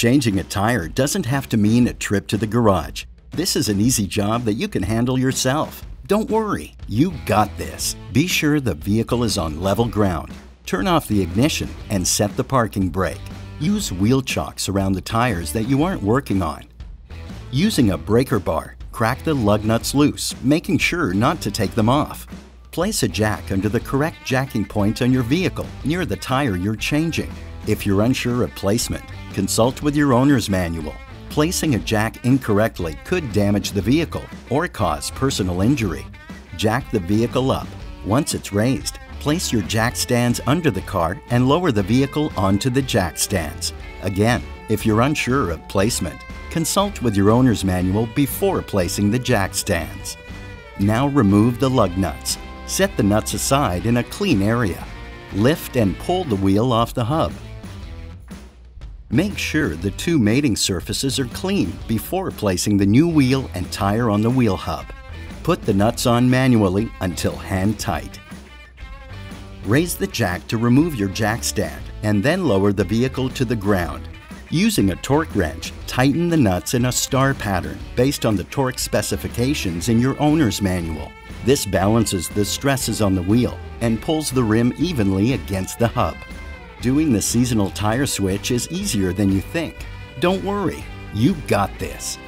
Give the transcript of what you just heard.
Changing a tire doesn't have to mean a trip to the garage. This is an easy job that you can handle yourself. Don't worry, you got this. Be sure the vehicle is on level ground. Turn off the ignition and set the parking brake. Use wheel chocks around the tires that you aren't working on. Using a breaker bar, crack the lug nuts loose, making sure not to take them off. Place a jack under the correct jacking point on your vehicle near the tire you're changing. If you're unsure of placement, consult with your owner's manual. Placing a jack incorrectly could damage the vehicle or cause personal injury. Jack the vehicle up. Once it's raised, place your jack stands under the car and lower the vehicle onto the jack stands. Again, if you're unsure of placement, consult with your owner's manual before placing the jack stands. Now remove the lug nuts. Set the nuts aside in a clean area. Lift and pull the wheel off the hub. Make sure the two mating surfaces are clean before placing the new wheel and tire on the wheel hub. Put the nuts on manually until hand tight. Raise the jack to remove your jack stand and then lower the vehicle to the ground. Using a torque wrench, tighten the nuts in a star pattern based on the torque specifications in your owner's manual. This balances the stresses on the wheel and pulls the rim evenly against the hub. Doing the seasonal tire switch is easier than you think. Don't worry, you got this.